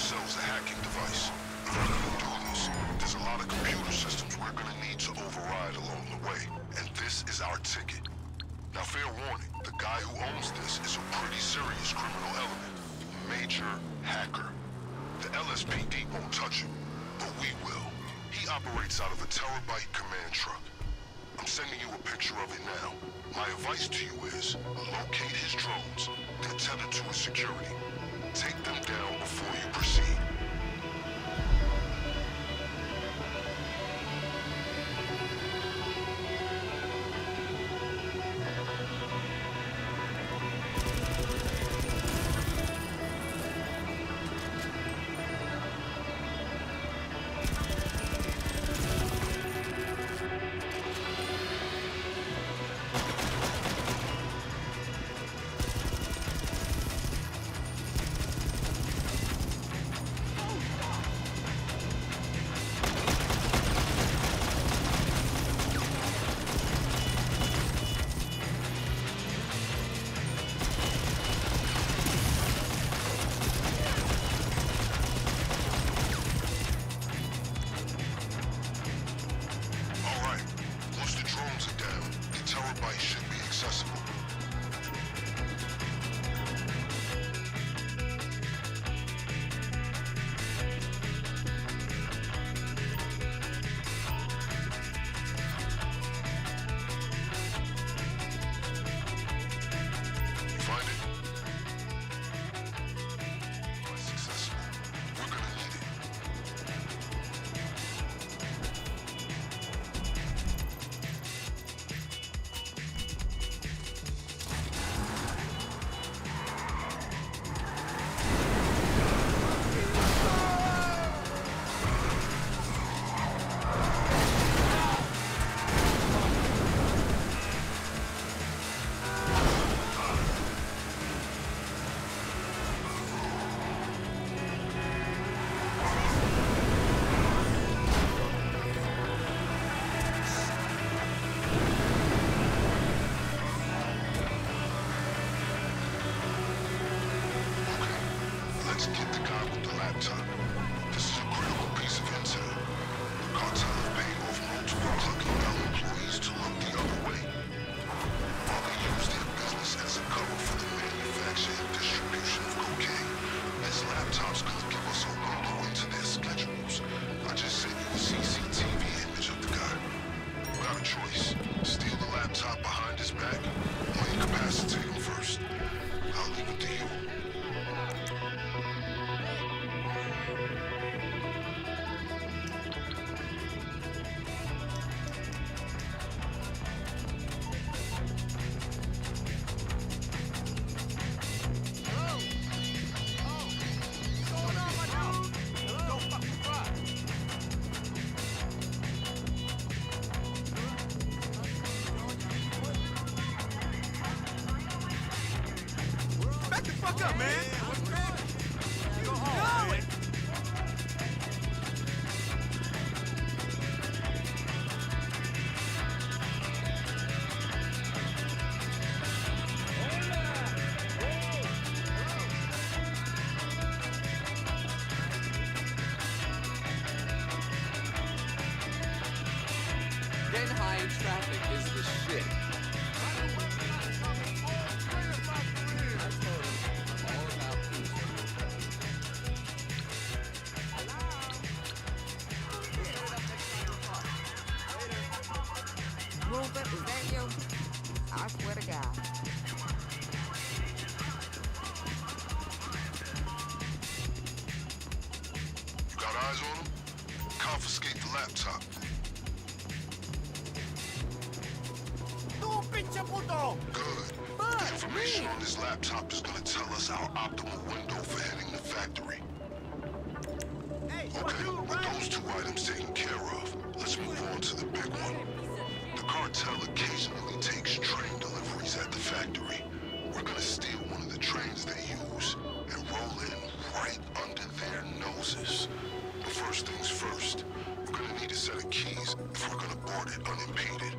ourselves a hacking device. In order to do this, there's a lot of computer systems we're gonna need to override along the way, and this is our ticket. Now, fair warning, the guy who owns this is a pretty serious criminal element. Major hacker. The LSPD won't touch him, but we will. He operates out of a terabyte command truck. I'm sending you a picture of it now. My advice to you is, locate his drones. They're tethered to his security. Take them down before you proceed. This is a critical piece of intel. The cartel have paid off multiple Cluckin Bell employees to look the other way, while they use their business as a cover for the manufacture and distribution of cocaine. This laptop's gonna give us a window into their schedules. I just sent you a CCTV image of the guy. You got a choice. Steal the laptop behind his back, or incapacitate him first. I'll leave it to you. Fuck up, man! Go home. Getting high in traffic is the shit. Rupert, is that you? I swear to God. You got eyes on him? Confiscate the laptop. Good. The information on this laptop is going to tell us our optimal window for hitting the factory. Okay, with those two items taken care of, let's move on to the big one. The cartel occasionally takes train deliveries at the factory. We're going to steal one of the trains they use and roll in right under their noses. But first things first, we're going to need a set of keys if we're going to board it unimpeded.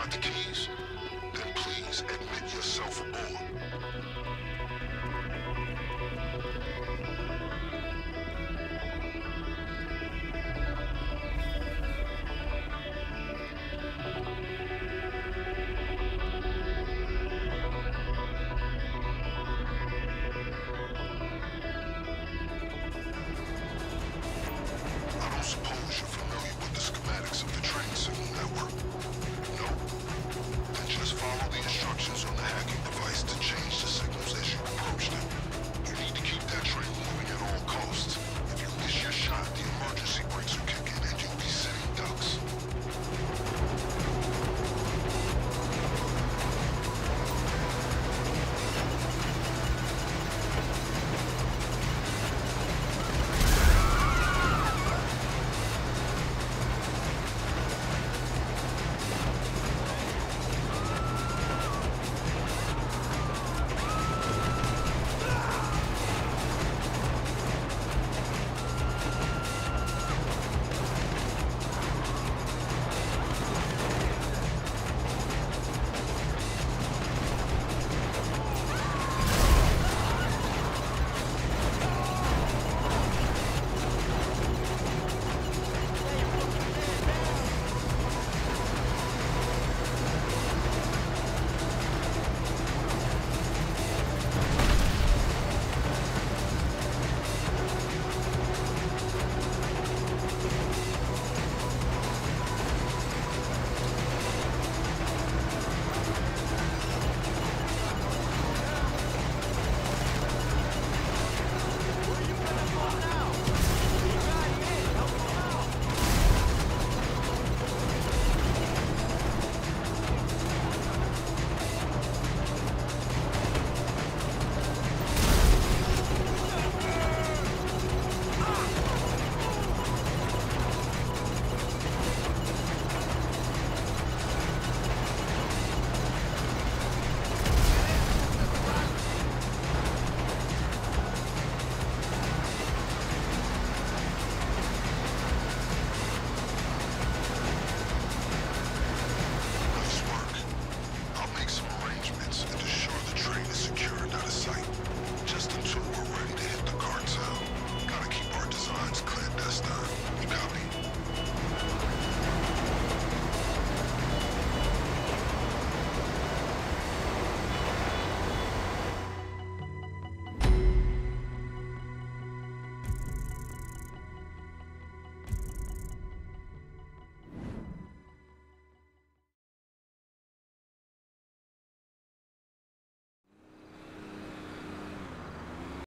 got the keys?